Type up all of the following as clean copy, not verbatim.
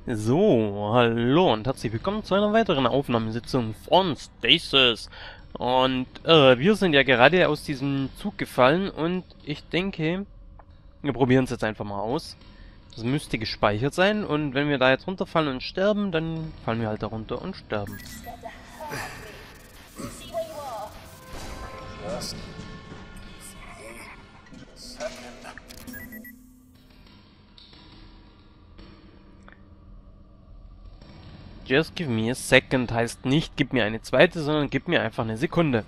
So, hallo und herzlich willkommen zu einer weiteren Aufnahmesitzung von Stasis. Und wir sind ja gerade aus diesem Zug gefallen und ich denke, wir probieren es jetzt einfach mal aus. Das müsste gespeichert sein und wenn wir da jetzt runterfallen und sterben, dann fallen wir halt da runter und sterben. Just give me a second heißt nicht, gib mir eine zweite, sondern gib mir einfach eine Sekunde.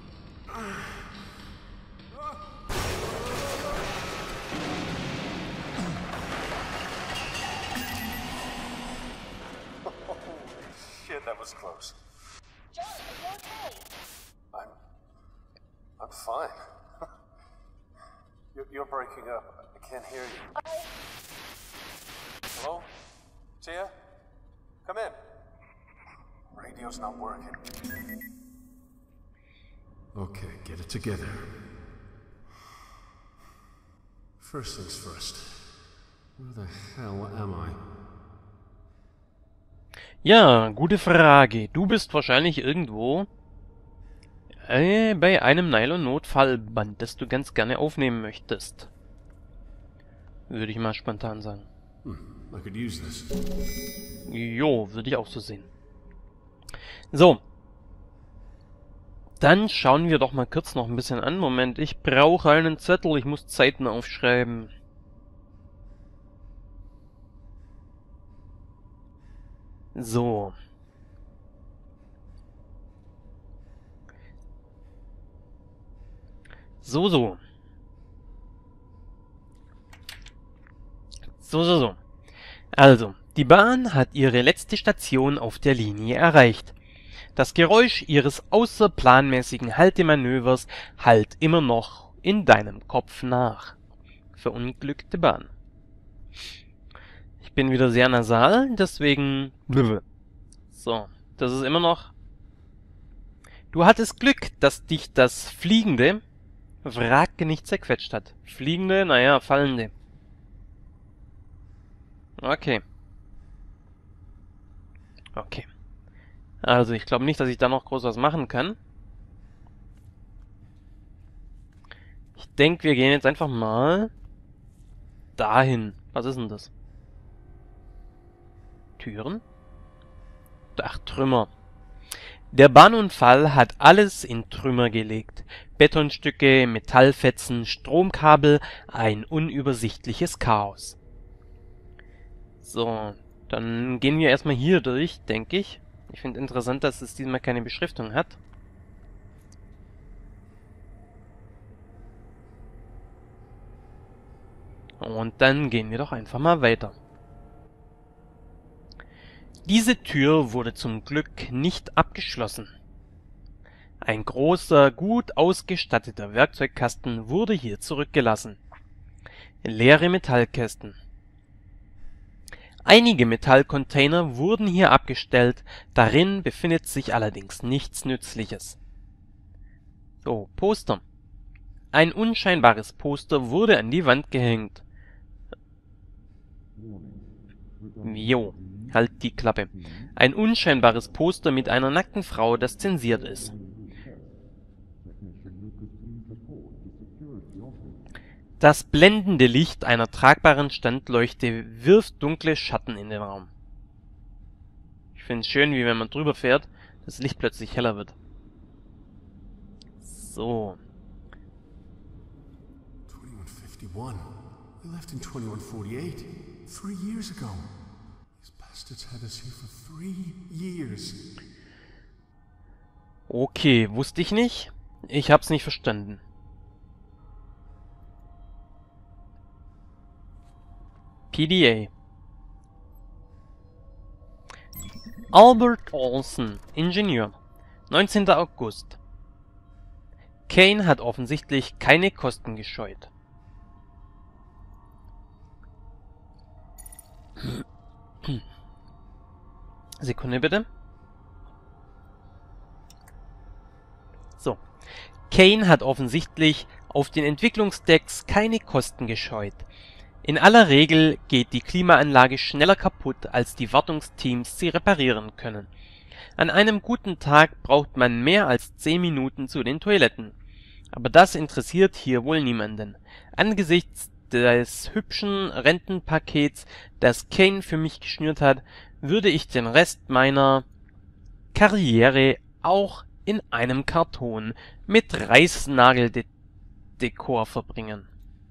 Shit, that was close. John, are you okay? I'm fine. You're breaking up. I can't hear you. Hello? Tia? Come in. Radio's not working. Okay, get it together. First things first. Where the hell am I? Ja, gute Frage. Du bist wahrscheinlich irgendwo bei einem Nylon-Notfallband, das du ganz gerne aufnehmen möchtest. Würde ich mal spontan sagen. I could use this. Jo, würde ich auch so sehen. So. Dann schauen wir doch mal kurz noch ein bisschen an. Moment, ich brauche einen Zettel, ich muss Zeiten aufschreiben. So. So. Also, die Bahn hat ihre letzte Station auf der Linie erreicht. Das Geräusch ihres außerplanmäßigen Haltemanövers hallt immer noch in deinem Kopf nach. Verunglückte Bahn. Ich bin wieder sehr nasal, deswegen... So, das ist immer noch... Du hattest Glück, dass dich das fliegende Wrack nicht zerquetscht hat. Fliegende, naja, fallende. Okay. Okay. Also, ich glaube nicht, dass ich da noch groß was machen kann. Ich denke, wir gehen jetzt einfach mal dahin. Was ist denn das? Türen? Ach, Trümmer. Der Bahnunfall hat alles in Trümmer gelegt. Betonstücke, Metallfetzen, Stromkabel, ein unübersichtliches Chaos. So, dann gehen wir erstmal hier durch, denke ich. Ich finde interessant, dass es diesmal keine Beschriftung hat. Und dann gehen wir doch einfach mal weiter. Diese Tür wurde zum Glück nicht abgeschlossen. Ein großer, gut ausgestatteter Werkzeugkasten wurde hier zurückgelassen. Leere Metallkästen. Einige Metallcontainer wurden hier abgestellt, darin befindet sich allerdings nichts Nützliches. So, Poster. Ein unscheinbares Poster wurde an die Wand gehängt. Jo, halt die Klappe. Ein unscheinbares Poster mit einer nackten Frau, das zensiert ist. Das blendende Licht einer tragbaren Standleuchte wirft dunkle Schatten in den Raum. Ich finde es schön, wie wenn man drüber fährt, das Licht plötzlich heller wird. So. 2151. We left in 2148. 3 years ago. These bastards had us here for 3 years. Okay, wusste ich nicht. Ich hab's nicht verstanden. PDA. Albert Olsen, Ingenieur. 19. August. Kane hat offensichtlich keine Kosten gescheut. Sekunde bitte. So. Kane hat offensichtlich auf den Entwicklungsdecks keine Kosten gescheut. In aller Regel geht die Klimaanlage schneller kaputt, als die Wartungsteams sie reparieren können. An einem guten Tag braucht man mehr als 10 Minuten zu den Toiletten. Aber das interessiert hier wohl niemanden. Angesichts des hübschen Rentenpakets, das Kane für mich geschnürt hat, würde ich den Rest meiner Karriere auch in einem Karton mit Reißnageldekor verbringen.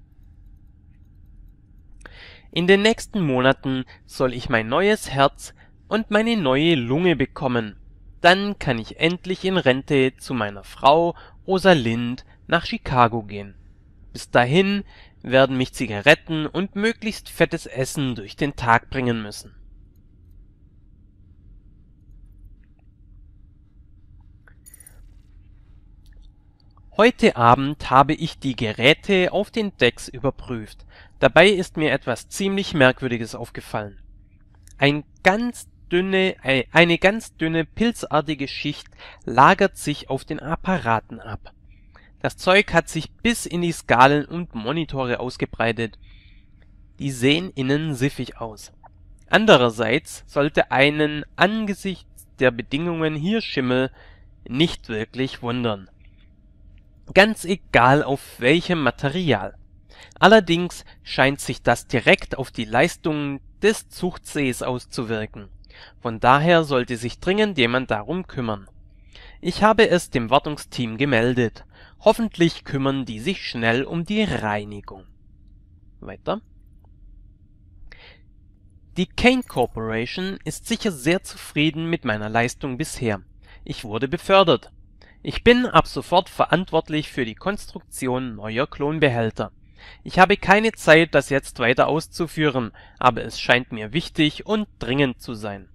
In den nächsten Monaten soll ich mein neues Herz und meine neue Lunge bekommen. Dann kann ich endlich in Rente zu meiner Frau Rosalind nach Chicago gehen. Bis dahin werden mich Zigaretten und möglichst fettes Essen durch den Tag bringen müssen. Heute Abend habe ich die Geräte auf den Decks überprüft. Dabei ist mir etwas ziemlich Merkwürdiges aufgefallen. Eine ganz dünne pilzartige Schicht lagert sich auf den Apparaten ab. Das Zeug hat sich bis in die Skalen und Monitore ausgebreitet. Die sehen innen siffig aus. Andererseits sollte einen angesichts der Bedingungen hier Schimmel nicht wirklich wundern. Ganz egal auf welchem Material. Allerdings scheint sich das direkt auf die Leistungen des Zuchtsees auszuwirken. Von daher sollte sich dringend jemand darum kümmern. Ich habe es dem Wartungsteam gemeldet. Hoffentlich kümmern die sich schnell um die Reinigung. Weiter. Die Kane Corporation ist sicher sehr zufrieden mit meiner Leistung bisher. Ich wurde befördert. Ich bin ab sofort verantwortlich für die Konstruktion neuer Klonbehälter. Ich habe keine Zeit, das jetzt weiter auszuführen, aber es scheint mir wichtig und dringend zu sein.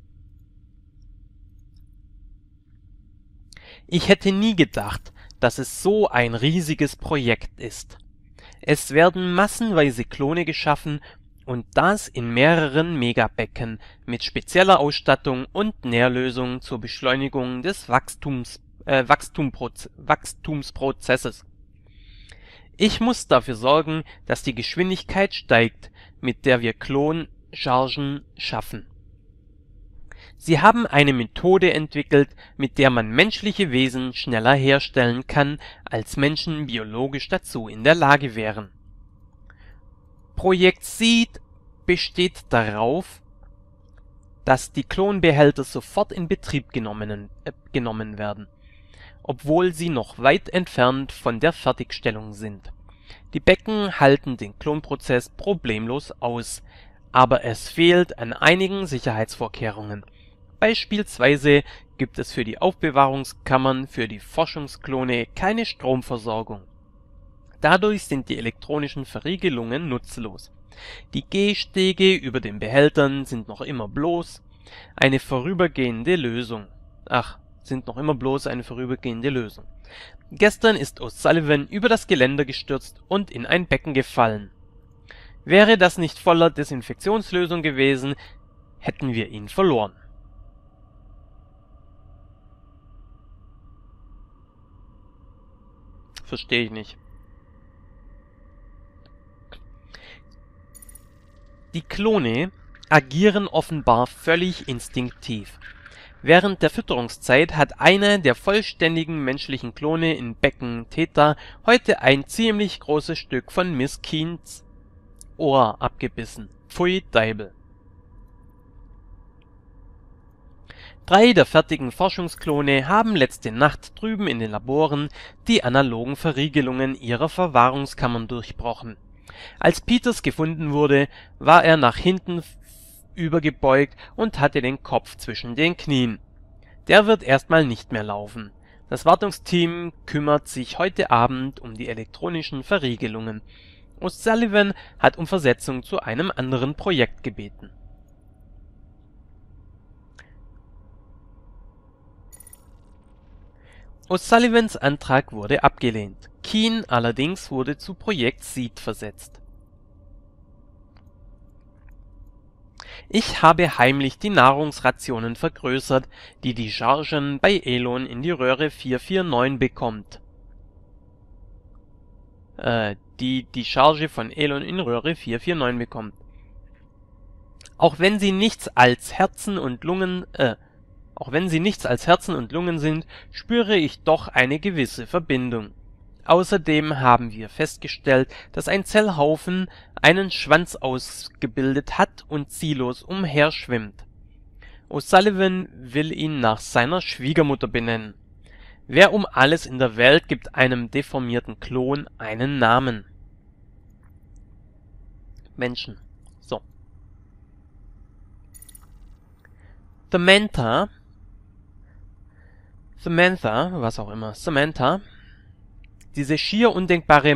Ich hätte nie gedacht, dass es so ein riesiges Projekt ist. Es werden massenweise Klone geschaffen und das in mehreren Megabecken mit spezieller Ausstattung und Nährlösung zur Beschleunigung des Wachstumsprozesses. Ich muss dafür sorgen, dass die Geschwindigkeit steigt, mit der wir Klonchargen schaffen. Sie haben eine Methode entwickelt, mit der man menschliche Wesen schneller herstellen kann, als Menschen biologisch dazu in der Lage wären. Projekt Seed besteht darauf, dass die Klonbehälter sofort in Betrieb genommen werden, obwohl sie noch weit entfernt von der Fertigstellung sind. Die Becken halten den Klonprozess problemlos aus, aber es fehlt an einigen Sicherheitsvorkehrungen. Beispielsweise gibt es für die Aufbewahrungskammern für die Forschungsklone keine Stromversorgung. Dadurch sind die elektronischen Verriegelungen nutzlos. Die Gehstege über den Behältern sind noch immer bloß eine vorübergehende Lösung. Gestern ist O'Sullivan über das Geländer gestürzt und in ein Becken gefallen. Wäre das nicht voller Desinfektionslösung gewesen, hätten wir ihn verloren. Verstehe ich nicht. Die Klone agieren offenbar völlig instinktiv. Während der Fütterungszeit hat einer der vollständigen menschlichen Klone in Becken Theta heute ein ziemlich großes Stück von Miss Keens Ohr abgebissen. Pfui Deibel. 3 der fertigen Forschungsklone haben letzte Nacht drüben in den Laboren die analogen Verriegelungen ihrer Verwahrungskammern durchbrochen. Als Peters gefunden wurde, war er nach hinten übergebeugt und hatte den Kopf zwischen den Knien. Der wird erstmal nicht mehr laufen. Das Wartungsteam kümmert sich heute Abend um die elektronischen Verriegelungen. O'Sullivan hat um Versetzung zu einem anderen Projekt gebeten. O'Sullivans Antrag wurde abgelehnt. Keen allerdings wurde zu Projekt Seed versetzt. Ich habe heimlich die Nahrungsrationen vergrößert, die die Chargen bei Elon in die Röhre 449 bekommt. die die Charge von Elon in Röhre 449 bekommt. Auch wenn sie nichts als Herzen und Lungen sind, spüre ich doch eine gewisse Verbindung. Außerdem haben wir festgestellt, dass ein Zellhaufen einen Schwanz ausgebildet hat und ziellos umherschwimmt. O'Sullivan will ihn nach seiner Schwiegermutter benennen. Wer um alles in der Welt gibt einem deformierten Klon einen Namen? Menschen. So. Samantha, was auch immer, Samantha, diese schier undenkbare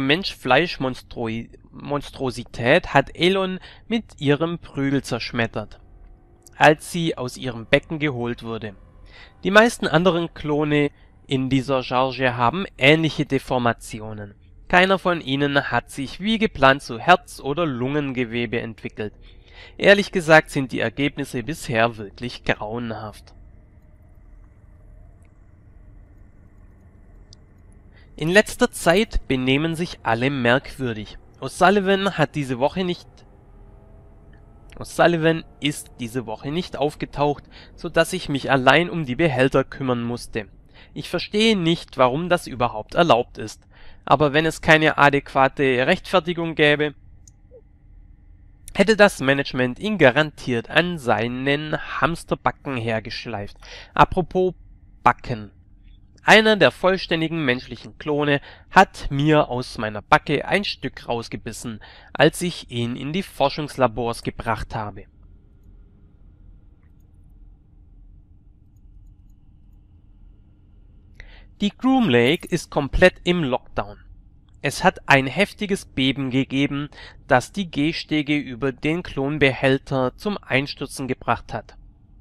Mensch-Fleisch-Monstrosität hat Elon mit ihrem Prügel zerschmettert, als sie aus ihrem Becken geholt wurde. Die meisten anderen Klone in dieser Charge haben ähnliche Deformationen. Keiner von ihnen hat sich wie geplant zu Herz- oder Lungengewebe entwickelt. Ehrlich gesagt sind die Ergebnisse bisher wirklich grauenhaft. In letzter Zeit benehmen sich alle merkwürdig. O'Sullivan ist diese Woche nicht aufgetaucht, so dass ich mich allein um die Behälter kümmern musste. Ich verstehe nicht, warum das überhaupt erlaubt ist. Aber wenn es keine adäquate Rechtfertigung gäbe, hätte das Management ihn garantiert an seinen Hamsterbacken hergeschleift. Apropos Backen. Einer der vollständigen menschlichen Klone hat mir aus meiner Backe ein Stück rausgebissen, als ich ihn in die Forschungslabors gebracht habe. Die Groom Lake ist komplett im Lockdown. Es hat ein heftiges Beben gegeben, das die Gehstege über den Klonbehälter zum Einstürzen gebracht hat.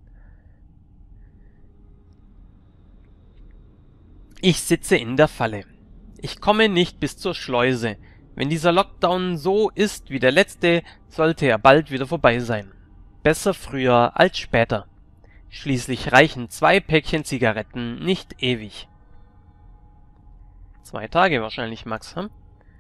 Ich sitze in der Falle. Ich komme nicht bis zur Schleuse. Wenn dieser Lockdown so ist wie der letzte, sollte er bald wieder vorbei sein. Besser früher als später. Schließlich reichen 2 Päckchen Zigaretten nicht ewig. 2 Tage wahrscheinlich, Max, hm?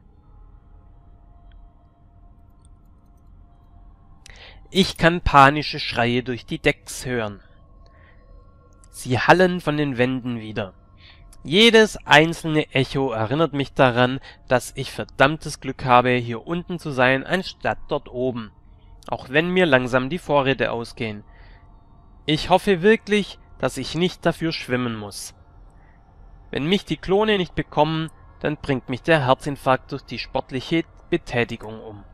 Ich kann panische Schreie durch die Decks hören. Sie hallen von den Wänden wieder. Jedes einzelne Echo erinnert mich daran, dass ich verdammtes Glück habe, hier unten zu sein, anstatt dort oben. Auch wenn mir langsam die Vorräte ausgehen. Ich hoffe wirklich, dass ich nicht dafür schwimmen muss. Wenn mich die Klone nicht bekommen, dann bringt mich der Herzinfarkt durch die sportliche Betätigung um.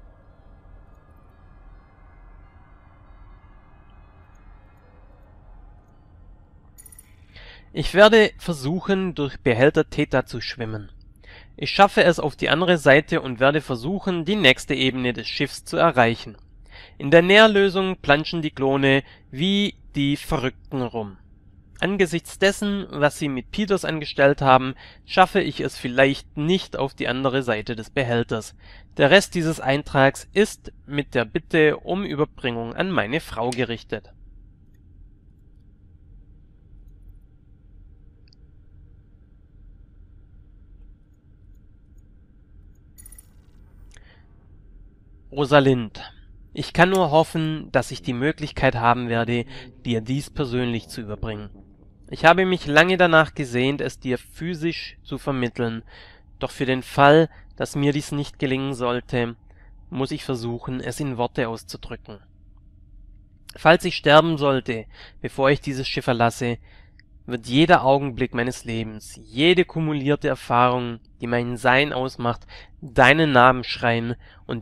Ich werde versuchen, durch Behälter Theta zu schwimmen. Ich schaffe es auf die andere Seite und werde versuchen, die nächste Ebene des Schiffs zu erreichen. In der Nährlösung planschen die Klone wie die Verrückten rum. Angesichts dessen, was sie mit Peters angestellt haben, schaffe ich es vielleicht nicht auf die andere Seite des Behälters. Der Rest dieses Eintrags ist mit der Bitte um Überbringung an meine Frau gerichtet. Rosalind, ich kann nur hoffen, dass ich die Möglichkeit haben werde, dir dies persönlich zu überbringen. Ich habe mich lange danach gesehnt, es dir physisch zu vermitteln, doch für den Fall, dass mir dies nicht gelingen sollte, muss ich versuchen, es in Worte auszudrücken. Falls ich sterben sollte, bevor ich dieses Schiff verlasse, wird jeder Augenblick meines Lebens, jede kumulierte Erfahrung, die mein Sein ausmacht, deinen Namen schreien und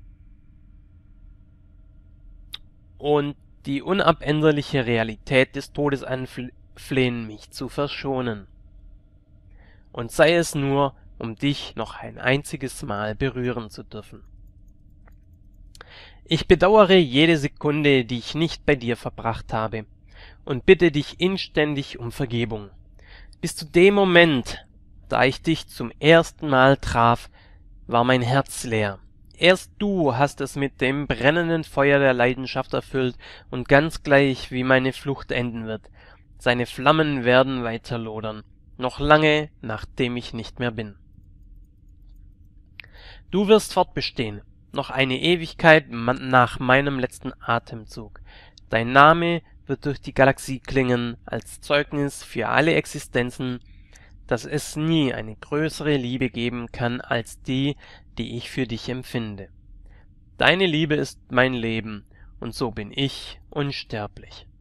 die unabänderliche Realität des Todes anflehen, mich zu verschonen. Und sei es nur, um dich noch ein einziges Mal berühren zu dürfen. Ich bedauere jede Sekunde, die ich nicht bei dir verbracht habe, und bitte dich inständig um Vergebung. Bis zu dem Moment, da ich dich zum ersten Mal traf, war mein Herz leer. Erst du hast es mit dem brennenden Feuer der Leidenschaft erfüllt, und ganz gleich, wie meine Flucht enden wird, seine Flammen werden weiterlodern, noch lange, nachdem ich nicht mehr bin. Du wirst fortbestehen, noch eine Ewigkeit nach meinem letzten Atemzug. Dein Name wird durch die Galaxie klingen als Zeugnis für alle Existenzen, dass es nie eine größere Liebe geben kann als die, die ich für dich empfinde. Deine Liebe ist mein Leben, und so bin ich unsterblich.